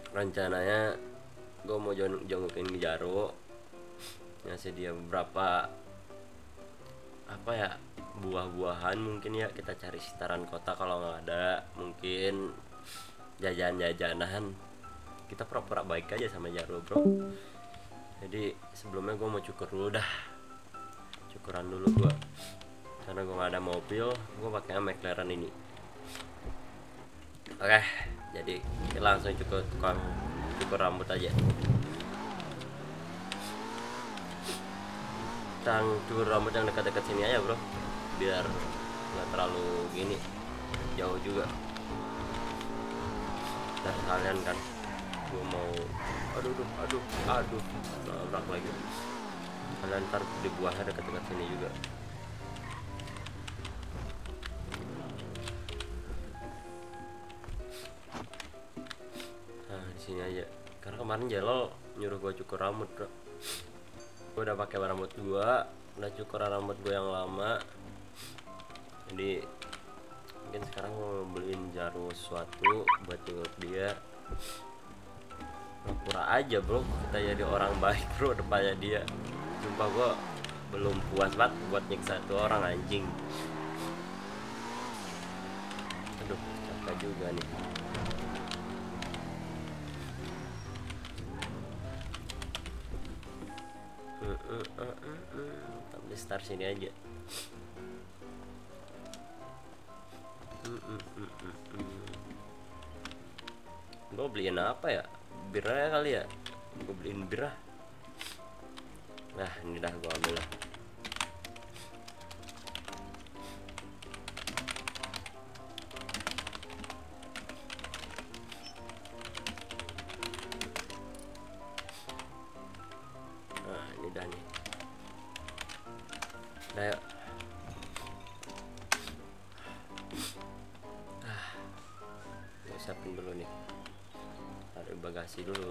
rencananya gue mau jengukin Jaro, ngasih dia beberapa apa ya, buah-buahan mungkin ya, kita cari sekitaran kota, kalau nggak ada mungkin jajan-jajanan. Kita pura-pura baik aja sama Jaro bro. Jadi sebelumnya gue mau cukur dulu dah, cukuran dulu gue, karena gue nggak ada mobil, gue pakai McLaren ini. Oke, jadi kita langsung cukur rambut aja. Kita cukur rambut yang dekat-dekat sini aja bro, biar nggak terlalu gini jauh juga. Dan kalian kan, gue mau aduh nabrak lagi. Kalian ntar dibuahnya dekat-dekat sini juga. Nah di sini aja, karena kemarin Jelol nyuruh gue cukur rambut bro. Gue udah pakai rambut gue, udah cukur rambut gue yang lama. Jadi mungkin sekarang mau beliin Jaro sesuatu buat jenguk dia. Pura-pura aja bro, kita jadi orang baik bro depannya dia. Sumpah gue belum puas banget buat nyiksa tuh orang anjing. Aduh capek juga nih. Kita start sini aja. Gue beliin apa ya, birnya kali ya, gue beliin birah. Nah ini dah gue ambil lah. Nah ini dah nih. Nah yuk. Gue siapin dulu nih, taruh bagasi dulu,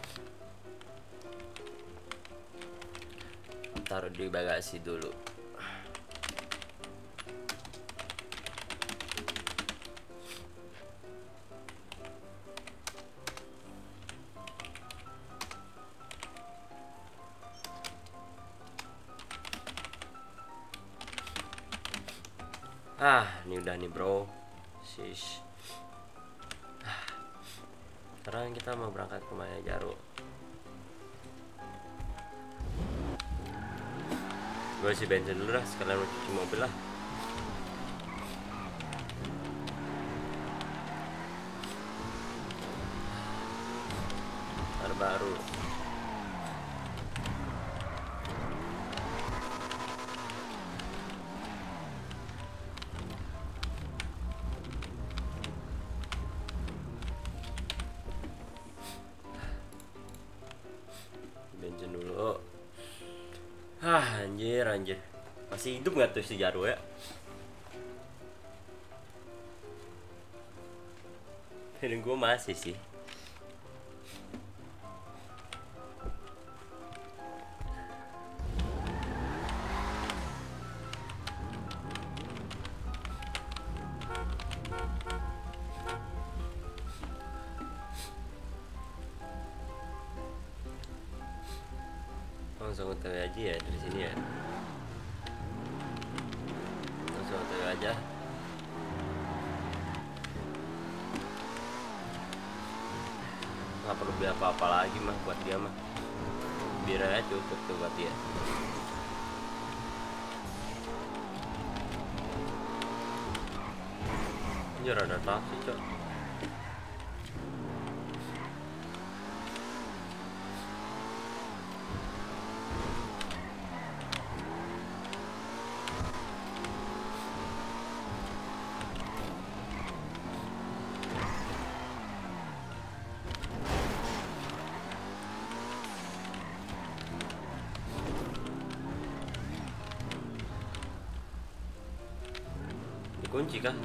taruh di bagasi dulu. Ini udah nih bro, sis. Sekarang kita mau berangkat ke rumahnya Jaro. Gue isi bensin dulu dah, sekalian mau cuci mobil lah. Baru bensin dulu. Anjir masih hidup nggak tuh si Jaro ya? Ini gue masih sih. Langsung OTW aja ya dari sini ya. Langsung OTW aja. Nggak perlu beli apa-apa lagi mah buat dia mah. Bir aja cukup tuh buat dia. Ini rada taksi cok. Dikunci kah?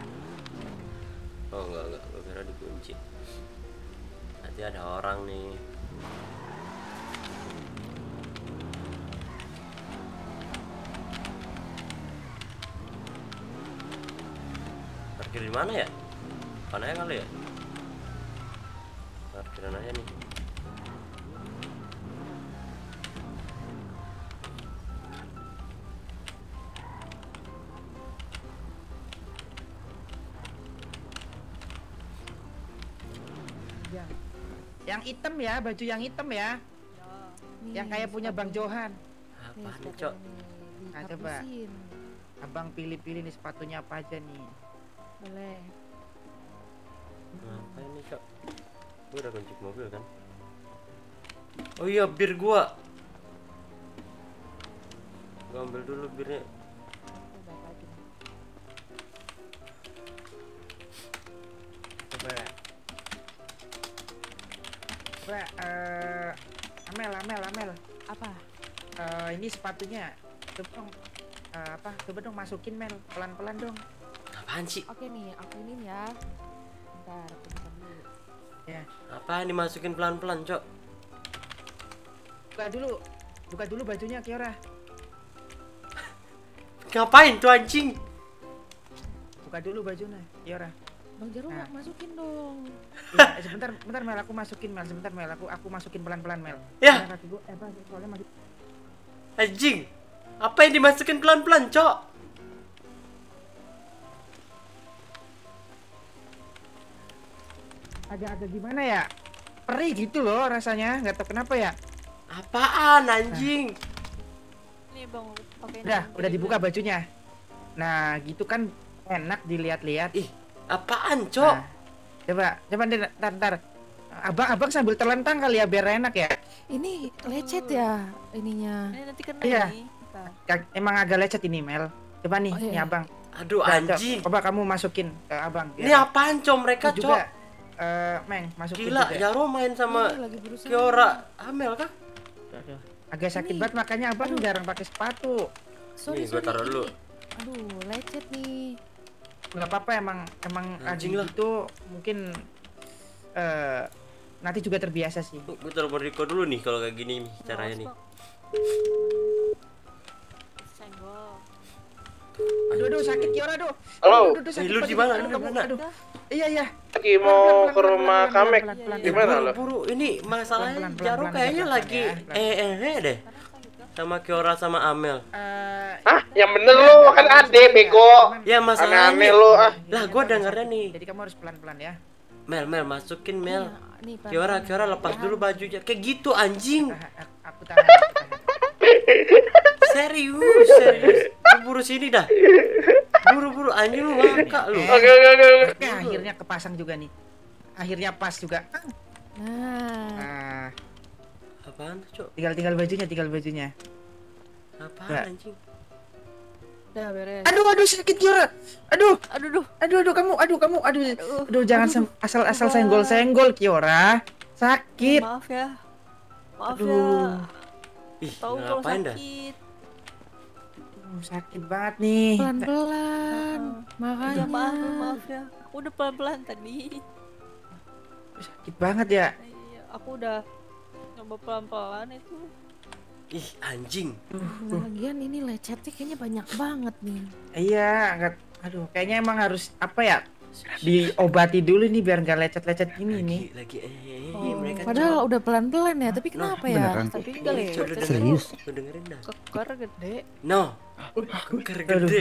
Oh enggak, gue kira dikunci. Nanti ada orang nih. Parkir di mana ya? Mana ya kali ya? Parkir parkiran aja nih. Ya. Yang hitam ya, baju yang hitam ya. Nih, Yang kayak punya Bang Johan. Apa nih, sepatunya Cok? nih, Nah, coba. dikapusin. Abang pilih-pilih nih sepatunya apa aja nih. Boleh. Apa ini, Cok? Gua udah kunci mobil kan? Oh iya, bir gua ambil dulu birnya. Coba apa aja nih? Coba. Coba, Amel. Apa? Ini sepatunya. Coba dong, coba dong masukin Mel, pelan-pelan dong. Apaan sih? Oke nih, aku ini ya. Bentar, aku buka dulu. Ya, Apaan dimasukin pelan-pelan, Cok? buka dulu bajunya Kiora. Ngapain tuh anjing? Buka dulu bajunya Kiora. Bang Jarwo Nah. masukin dong. Ya, sebentar Mel, aku masukin Mel, sebentar Mel, aku masukin pelan-pelan Mel. Ya. Karena kaki gua, Bang, soalnya masih Anjing. Apa yang dimasukin pelan-pelan, Cok? agak gimana ya? Perih gitu loh rasanya, nggak tahu kenapa ya. Apaan anjing? Nih Bang, pakai Udah dibuka bajunya. Nah, gitu kan enak dilihat-lihat. Ih, apaan, Cok? Nah, coba deh, ntar. Abang sambil terlentang kali ya biar enak ya. Ini lecet ya ininya. Ini nanti kena Iya. nih. Bentar. Emang agak lecet ini Mel. Coba nih, Oh, iya. nih Abang. Aduh Coba, anjing. Coba kamu masukin ke Abang. Ini apaan, Cok? Mereka, Ini Cok? juga, Meng, masukin Gila, juga. Jaro main sama Ini lagi berusaha. Kiora Amel kah? Aduh, agak sakit Ini. banget makanya Abang jarang pakai sepatu. Sorry, Nih, gua taruh ini. dulu. Aduh, lecet nih. Nggak apa-apa, emang Anjing lagi lah. gitu mungkin nanti juga terbiasa sih. Gue telepon Riko dulu nih kalau kayak gini nih caranya nih. Senggol. Aduh, sakit Kiora, aduh. Halo. Aduh, Lu di mana? Lu di mana? Aduh. Iya. Lagi mau ke rumah Kamek. Pelan-pelan. Gimana lo? Buru, ini masalahnya Pelan-pelan, Jaro pelan-pelan, kayaknya pelan-pelan lagi ya, deh sama Kiora sama Amel. Hah? Yang bener lu kan ade bego. Ya masalahnya Aneh-aneh nih. lu ah. Lah gua dengarnya nih. Jadi kamu harus pelan-pelan ya. Mel masukin Mel. Nih, Kiora lepas dulu bajunya. Kayak gitu anjing. Aku tahan. Serius. Buru sini dah. Buru anjing lu ngakak lu. Oke. Oke, akhirnya kepasang juga nih. Akhirnya pas juga. Nah, Nah, Apaan tuh, Cok? tinggal bajunya. Apaan Nggak. anjing? udah beres. Aduh, sakit Kiora. Aduh, Aduh, kamu. Aduh, jangan asal senggol-senggol Kiora. Sakit. Maaf ya. Maaf Aduh. ya. Ih, Tahu kalau ngapain dah? sakit. Sakit banget nih. Pelan-pelan. Makanya. Ya maaf ya. Aku udah pelan-pelan tadi. Sakit banget ya. Iya, aku udah nyoba pelan-pelan itu. Ih, anjing. Lagian ini lecetnya kayaknya banyak banget nih. Iya, aduh, kayaknya emang harus apa ya? Diobati dulu nih biar nggak lecet-lecet gini nih. Lagi mereka Padahal udah pelan-pelan ya, tapi kenapa ya? beneran. Tapi enggak Coba lecet. Serius? Lu dengerin dah. Keker gede. No. Keker gede.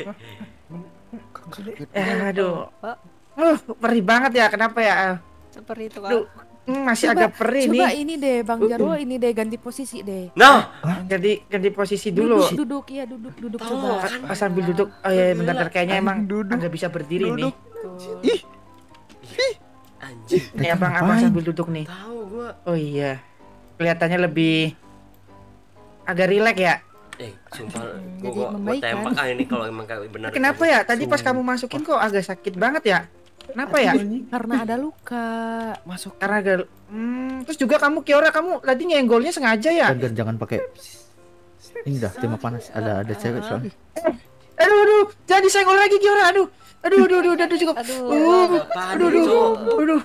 Aduh. Pak, Perih banget ya. Kenapa ya? seperti itu Aduh, kan. masih agak perih Coba nih. ini deh, Bang Jarwo ini deh ganti posisi deh. No. Ganti posisi dulu. Duduk Tahu coba. kan? Sambil duduk. Oh iya, bentar kayaknya emang agak bisa berdiri nih. Tuh. Anjing. Nih abang sambil duduk nih. Tahu gua. Oh iya. Kelihatannya lebih agak rileks ya. Sumpah Jadi gua membaik, tembak kan? ini kalau emang kayak benar. Kenapa ya? Tadi pas kamu masukin kok agak sakit banget ya? Kenapa ya? Karena ada luka. Karena agak terus juga kamu Kiora, kamu tadi nyenggolnya sengaja ya? Dan jangan pakai ini dah tema panas, ada cewek soalnya. Aduh, jangan disenggol lagi Kiora. Aduh, udah cukup. Apaan itu? Aduh,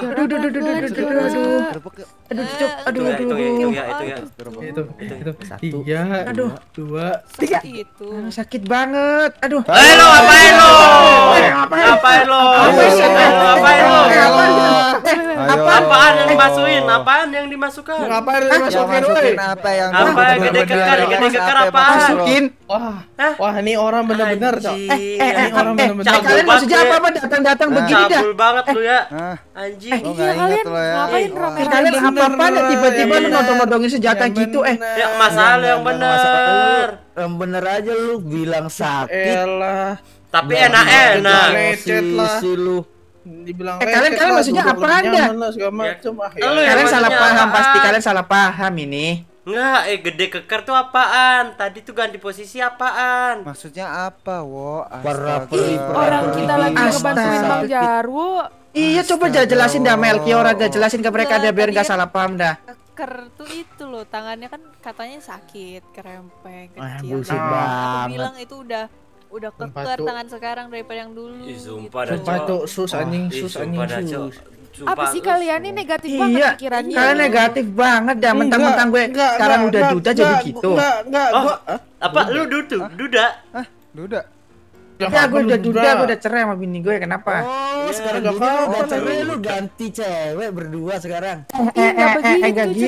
cukup. Itu ya. Itu satu, Aduh. dua, Seperti itu. Sakit banget. Aduh. Lo ngapain lo? Ngapain? Ngapain lo? Ngapain? Ngapain lo? Ayo. Apaan yang dimasukin? Apaan yang dimasukkan? Ngapain lu Ya masukin, masukin woi? apa yang Apa yang gede kekar? Gede kekar apaan? Masukin. Wah, ini orang bener-bener, Cok. Anjing. orang bener-bener. Cabul Kalian maksudnya banget, apa datang-datang begini dah? Cabul banget lu ya. Hah? Anjing. Lo Iya nggak inget kalian lo ya? ngapain Wah. rame-rame? Kalian bener, apa-apaan ya tiba-tiba yang lu bener. nodong-nodongin senjata Yang gitu bener. Ya masalah lu yang bener. Yang bener aja lu bilang sakit. Elah, Tapi Nggak enak-enak. lecet lah. Posisi lu. Dibilang kalian lecet lah, maksudnya duduk apaan lebih dah? nyaman lah, segala macem. Ah, ya. Lu yang Kalian salah maksudnya paham, pasti apaan? kalian salah paham ini. Enggak, gede kekar tuh apaan? Tadi tuh ganti posisi apaan? Maksudnya apa, Wo? Peraperi, Orang kita lagi Astaga. ngebantuin Bang Jarwo. Iya, coba jelasin dah Melkior, agak jelasin ke mereka dah biar nggak salah paham dah. Keker tuh itu loh, tangannya kan katanya sakit, kerempeng, Wah, kecil. bullshit Aku banget. bilang itu udah Sumpah keker tuh. tangan sekarang daripada yang dulu. Ih, sumpah gitu. dah, Sumpah Cok. tuh, sus anjing, Ih, sus sumpah dah, anjing, Cok. sus. Sumpah, Apa sih lu- kalian ini negatif banget Iya, pikirannya? kalian negatif banget dah. Mentang-mentang gue sekarang udah duda jadi gitu. Enggak, Oh, gua apa lu duda? Duda. Ya, gue udah duda, gue udah cerai sama bini gue. Kenapa? Oh, sekarang nggak gini lu udah apa-apa, cerai lu. lu ganti cewek berdua sekarang. Nggak begitu enggak gitu.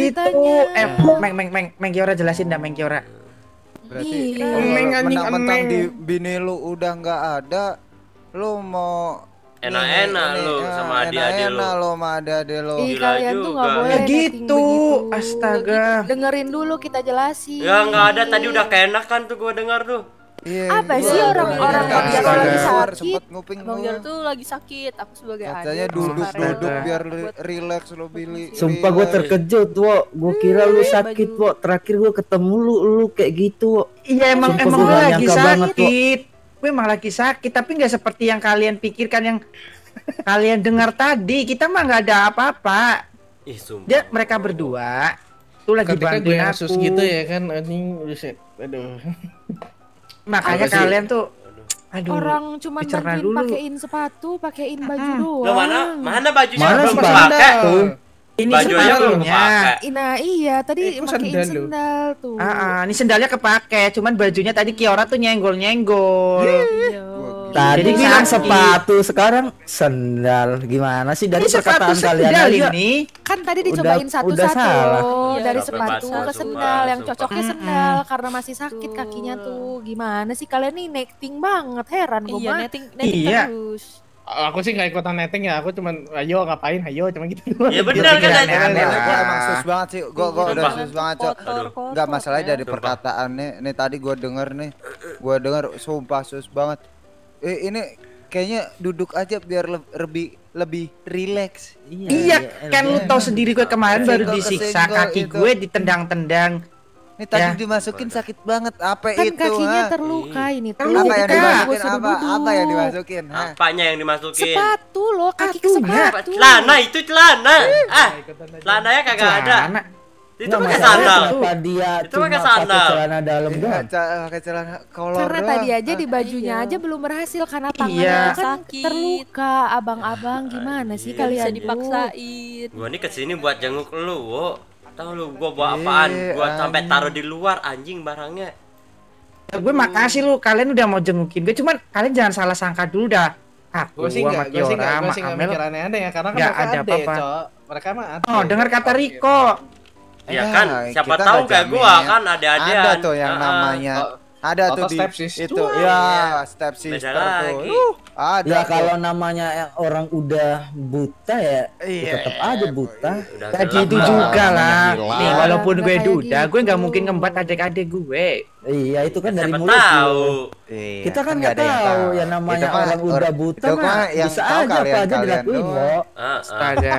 ceritanya. Meng Kiora jelasin dah, Meng Kiora. Berarti Iya. kalau Eneng, anjing, mentang-mentang eneng. di bini lu udah nggak ada, lu mau Enak-enak ini, lu ya, sama adik-adik lu. enak-enak lu sama adik-adik lu. Ih, Gila kalian tuh nggak juga. boleh Ya netting gitu, begitu. astaga. Dengerin dulu kita jelasin. Ya nggak ada, tadi udah keenakan tuh gua dengar tuh. Iya, Apa gua- sih gua orang-orang dengar yang ada lagi keluar, sakit? sempet nguping Bang gua. Jar tuh lagi sakit, aku sebagai Katanya adik. duduk-duduk Astaga. biar relax lu Billy. Sumpah gue Relax. terkejut, Wo. Gue kira lu sakit, Wo. Terakhir gue ketemu lu kayak gitu, Wo. Iya emang Sumpah, emang gua gue nggak lagi nyangka banget, sakit. Gue emang lagi sakit, tapi nggak seperti yang kalian pikirkan yang kalian dengar tadi. Kita mah nggak ada apa-apa. Ih, sumpah. Dia mereka berdua tuh lagi ketika gue bantuin yang aku. sus gitu ya kan anjing, buset. Aduh. Makanya Apa sih? kalian tuh, aduh. Orang cuma dicerna bantuin dulu. pakein sepatu, pakein baju doang. Lo mana bajunya Mana belum sepatu? pakai? Ini Baju aja belum sepatunya. pakai. Nah iya, tadi Itu pakein sandal lu. sendal tuh. Ini sendalnya kepake, cuman bajunya tadi Kiora tuh nyenggol-nyenggol. Iya. Tadi Jadi bilang sakit. sepatu, sekarang sendal. Gimana sih dari Ini sepatu perkataan kalian sendal aja? ini. Kan tadi Udah- dicobain udah satu-satu salah. loh. Iya, Dari sampai sepatu basah, ke sumpah, sendal, yang sumpah. cocoknya sendal karena masih sakit kakinya tuh. Gimana sih kalian nih netting banget, heran gue Iya, mah. netting Iya. terus. Aku sih nggak ikutan netting ya, aku cuman ayo ngapain, ayo cuma gitu doang. Ya bener kan Iya, tadi. aneh-aneh. Gua emang sus banget sih. Gua udah Sumpah. sus banget, Cok. Enggak masalahnya dari Sumpah. perkataannya. Nih tadi gua denger nih. Gua denger sumpah sus banget. Ini kayaknya duduk aja biar lebih relax. Iya, kan lu tahu sendiri gue kemarin baru disiksa, Kesenggol kaki itu. gue ditendang-tendang. Ini tadi Ya. dimasukin sakit banget. Apa Kan itu? kakinya ha? terluka ini tuh. Terluka. Apa yang Luka. dimasukin? Gua suruh Apa? Apa yang duduk. dimasukin? ha? Apanya yang dimasukin? Sepatu loh, kaki ke Sepatunya. sepatu. Celana itu celana. Celananya kagak ada. Celana. Itu Nggak, pakai masalahnya sandal. kenapa dia Itu cuma pakai pakai sandal. celana dalam Iya, doang? pakai celana kolor Karena doang. tadi aja di bajunya Iya. aja belum berhasil karena tangannya Iya. kan Sakit. terluka. Abang-abang gimana sih Iya, kalian Bisa tuh? dipaksain. Gua nih kesini buat jenguk lu, Wo. Tahu lu gua bawa apaan? Gua sampai taruh di luar anjing barangnya. Gue makasih lu, kalian udah mau jengukin gue. Cuman kalian jangan salah sangka dulu dah. Aku Gue sih sama nggak, gue sih Kiora nggak sama Amel. mikir aneh-aneh ya, karena kan Nggak mereka ada ade, apa-apa. Cok. Mereka mah ade. Oh, dengar kata Riko. Ya Ya, kan, siapa kita tahu nggak kayak gua jamin. kan ada-adean. Ada tuh yang Heeh. namanya. Ada tuh di stepsis. itu. Wah. Ya, step Beda sister tuh. lagi. Ada. Ya tuh. kalau namanya yang orang udah buta ya Iya. tetap aja buta. Udah Kayak gelap gitu lah. juga lah. hilang. Nih, walaupun Nggak gue kayak duda, gue nggak gitu. mungkin ngembat adik-adik gue. Iya itu kan dari Siapa mulut tahu. lu. Iya, Kita kan nggak nggak ada yang tahu ya namanya Itu mah orang udah buta itu mah yang bisa tahu aja apa aja kalian dilakuin doang. kok. Astaga.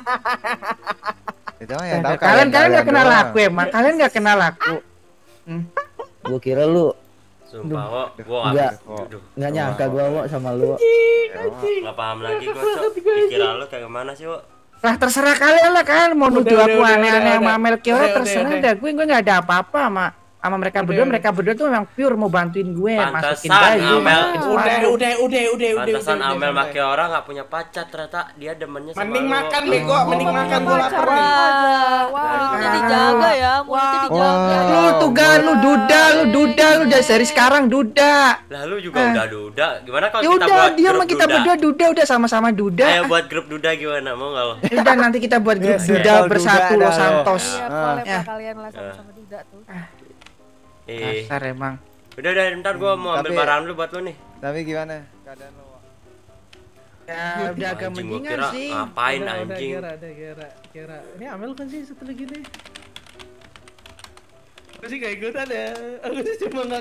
Itu mah yang tahu Kalian nggak kenal doang. aku emang. Kalian nggak kenal aku. Gua kira lu Sumpah, Wo, gua Nggak. aduh, nggak nyangka gua Wo, sama lu. nggak paham lagi gua, Cok. Pikiran lu kayak gimana sih, Wo? Lah terserah kalian lah kan mau nuduh aku udah, aneh-aneh udah, sama udah. Melkiora Udah, terserah udah. dah. Gue nggak ada apa-apa sama sama mereka berdua tuh memang pure mau bantuin gue masukin Pantesan baju, Amel. masukin sepatu. Udah. Pantesan Amel santai. make orang nggak punya pacar, ternyata dia demennya sama Mending lu. makan bego, mending makan gua lapar nih. Mulutnya dijaga ya, mulutnya dijaga. Lu tuh gan, lu duda lu dari sekarang duda. Lah lu juga udah duda. Gimana kalau Ya kita udah, buat dia grup mah kita duda? berdua duda udah sama-sama duda. Ayo buat grup duda gimana? Mau nggak lo? Ya udah nanti kita buat grup Yes, duda yes. bersatu Duda Los dah, Santos. Iya, boleh Ya. Pak, kalian lah sama-sama duda tuh. Kasar emang. Udah bentar gua mau ambil Tapi- barang dulu buat lu nih. Tapi gimana keadaan lo? Ya udah agak Anjing, gua mendingan kira sih. ngapain Udah, anjing? kira. Ini Amel kan sih satu lagi nih. Aku sih gak ikutan ya. Aku sih cuma nggak.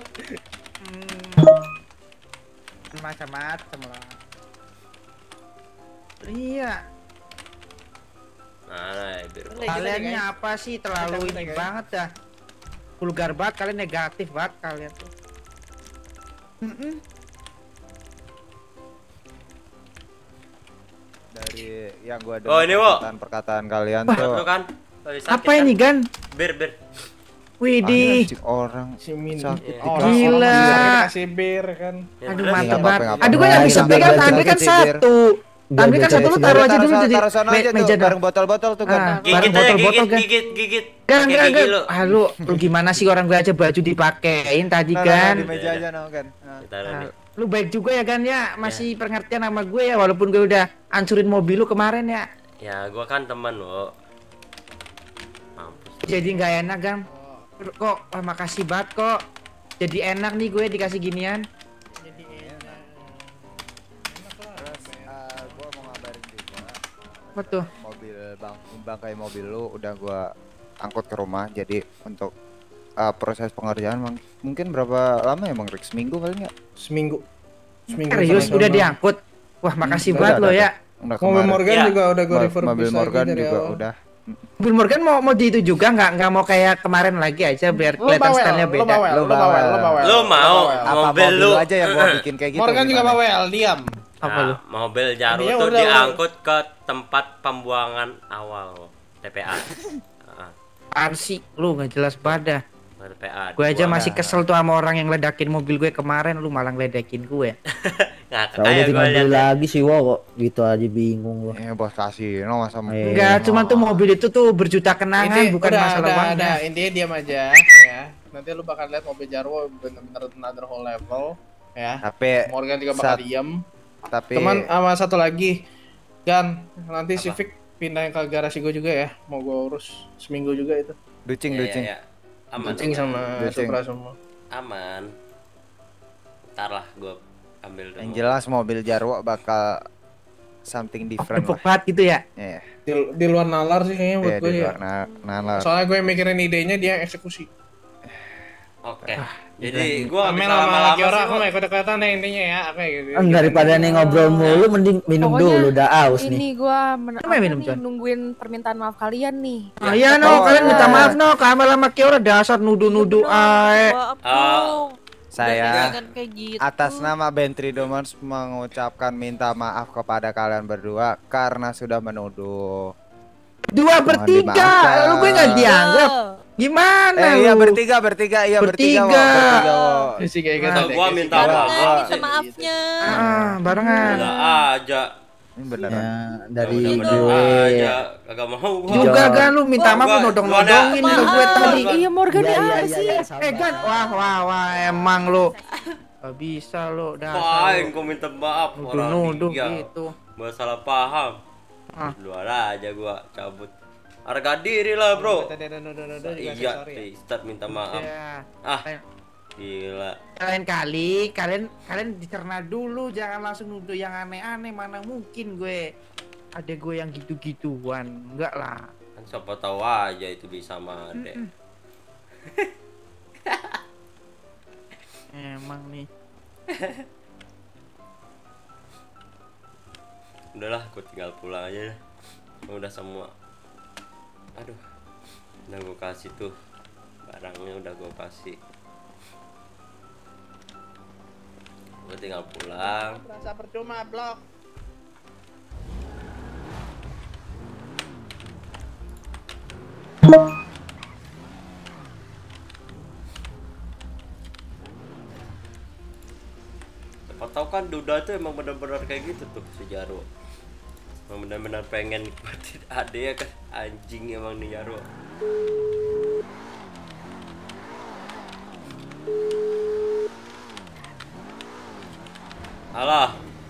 Macam-macam lah. Iya, Mana ya biar gua- kalian ini apa sih terlalu Kita, ini guys. banget dah. Vulgar banget kalian, negatif banget kalian tuh. Dari yang gua Oh, ini, Wo. perkataan kalian Buat tuh. lu kan? Lagi sakit Apa kan? ini Gan? Bir. Widih. Anjing, orang Si Min. sakit Orang Gila. kasih bir kan. Ya, Aduh bener mantap nih. banget. ngapa-ngapain. Aduh gue nggak Nah, bisa sambil pegang belajar tangan kan gitu, Bir. satu. Tangan kan satu lu taruh aja dulu jadi taruh sana aja meja tuh, bareng botol-botol tuh kan. Ah. Gigit Bareng aja, botol-botol, kan? gigit. Gan, Pakai gan, gigi gan. lu. Ah, lu gimana sih orang gue aja baju dipakein tadi Nah, kan. di meja aja no kan. Nah. Taruh Ah, nih. lu baik juga ya Gan ya, masih pengertian sama gue ya walaupun gue udah hancurin mobil lu kemarin ya. Ya, gua kan teman lo. Mampus. Jadi nggak enak Gan. Kok makasih banget kok. Jadi enak nih gue dikasih ginian. Terus gua mau ngabarin juga. Apa tuh? Mobil bangkai mobil lu udah gua angkut ke rumah. Jadi untuk proses pengerjaan mungkin berapa lama ya Bang Rick? Seminggu kali nggak? Seminggu. Serius udah diangkut. Wah makasih Udah, banget lo udah. ya. Udah Mobil kemarin. Morgan Ya. juga udah gue refurbish Mobil lagi Morgan dari juga awal. udah. Mobil Morgan mau di itu juga nggak mau kayak kemarin lagi aja biar Lo kelihatan bawel, stylenya lo beda. bawel, Lo lo bawel, lo bawel. Lu mau Apa mobil lu aja yang gua bikin kayak gitu? Morgan juga gimana? bawel, diam. Apa lu? mobil Jaru Dia tuh udah- diangkut ke tempat pembuangan awal TPA. Heeh, Arsi lu nggak jelas pada. TPA. Gue aja Buang. masih kesel tuh sama orang yang ledakin mobil gue kemarin, lu malah ngeledekin gue. Ngakak Kalau kayak udah tinggal gua beli lihat. lagi sih wo kok gitu aja bingung gua. Bos kasih no masa Iya. Enggak, cuman tuh mobil itu tuh berjuta kenangan, bukan masalah uangnya. Intinya diam aja ya. Nanti lu bakal lihat mobil Jarwo bener-bener another whole level ya. Tapi Morgan juga bakal saat- diam. tapi Teman sama satu lagi. Dan nanti Civic pindahin ke garasi gue juga ya. Mau gue urus seminggu juga itu. ducing. Ya. Aman. Kucing sama Ducing. Supra semua. Aman. Ntar lah gua ambil dulu. Yang jelas mobil Jarwo bakal something different Empuk lah. banget gitu ya. Iya, Di luar nalar sih kayaknya buat iya, gue di ya. luar nalar. Soalnya gue yang mikirin idenya, dia yang eksekusi. Oke. Jadi gua Amel bisa sama lama-lama Kiora sih, aku Wo. mah ikut-ikutan deh intinya ya. Apa ya gitu. Kan daripada nih ngobrol mulu mending minum Pokoknya dulu udah aus nih. Ini gua Apa minum, John? nungguin permintaan maaf kalian nih. Oh iya no, kalian minta maaf no, Kamel sama Kiora dasar nuduh-nuduh ae. Maaf Ah. dong. Saya Jangan kayak gitu. atas nama Bentry Domans mengucapkan minta maaf kepada kalian berdua karena sudah menuduh. Dua bertiga, dimaafkan. lu gue nggak dianggap. Gimana Iya lu? bertiga, Wo. Bertiga. Wo. Sih kayak gitu. Nah, deh, gua kayak minta gitu. maaf. Barengan minta maafnya. Ah, barengan. Udah aja. Ini beneran. Ya, dari Udah gue aja. Kagak mau gua. Juga kan lu minta maaf Gua- lu nodong-nodongin gua ke ada- gue tadi. Iya Morgan Iya, ya iya, apa iya, sih? iya, sabar. Gan, wah emang lu. Gak bisa lu dasar. Apain gua minta maaf orang Nuduh dia. gitu. Gua salah paham. Ah. Luar aja gua cabut. Harga diri lah, Bro. Tadi ada nodo-nodo juga Iya, sorry ya. start minta maaf. Ya. Ah, gila. Lain kali kalian dicerna dulu, jangan langsung nuduh yang aneh-aneh. Mana mungkin gue ada gue yang gitu-gituan, enggak lah. Kan siapa tahu aja itu bisa sama Ade. Emang nih. Udahlah, gua tinggal pulang aja dah. Udah semua. Aduh. Udah gua kasih tuh. Barangnya udah gua kasih. Gua tinggal pulang. Rasa percuma blok. tahu kan Duda tuh emang benar-benar kayak gitu tuh si Jarwo. Emang benar-benar pengen nikmatin ade ya kan, anjing emang nih Jarwo. Halo.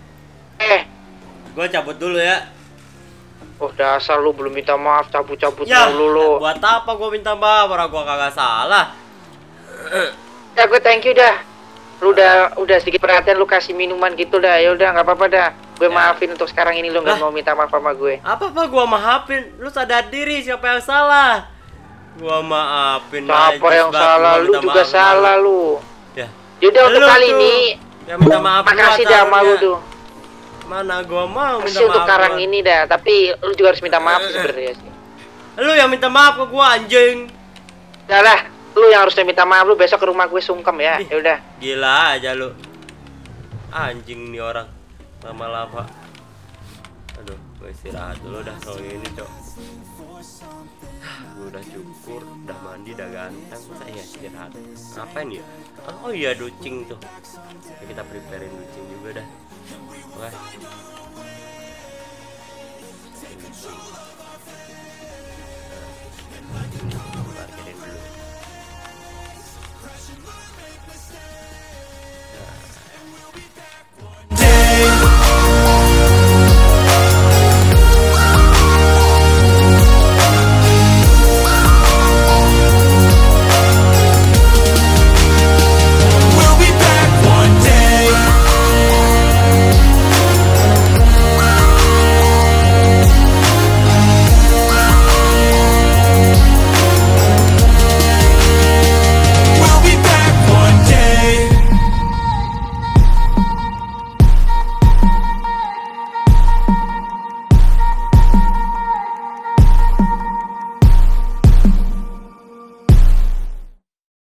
Gua cabut dulu ya. Oh dasar lu belum minta maaf, cabut-cabut Ya, mulu lu. buat apa gua minta maaf, orang gua kagak salah. Ya gue thank you dah. Lu udah sedikit perhatian, lu kasih minuman gitu dah. Ya udah nggak apa-apa dah. Gue Ya. maafin untuk sekarang ini lu nggak mau minta maaf sama gue. Apa gua maafin? Lu sadar diri siapa yang salah. Gua maafin. Siapa najis yang banget, salah? gua Lu minta juga maaf. salah lu. Ya. Yaudah untuk Lu kali tuh ini yang minta maaf makasih gua dah sama lu taruhnya. tuh. Mana gua mau minta Makasih untuk maaf. sekarang gua. ini dah. Tapi lu juga harus minta maaf sebenarnya sih. Lu yang minta maaf ke gua anjing. Udah lah, lu yang harusnya minta maaf. Lu besok ke rumah gue sungkem ya. Ih. Ya udah. Gila aja lu. Anjing nih orang. Lama-lama. Aduh, gue istirahat dulu dah kalau ini, Cok. Gue udah cukur, udah mandi, udah ganteng. Masa iya istirahat? Ngapain ya? Oh iya, ducing tuh. Ya, kita preparein ducing juga dah. Oke. Ducing.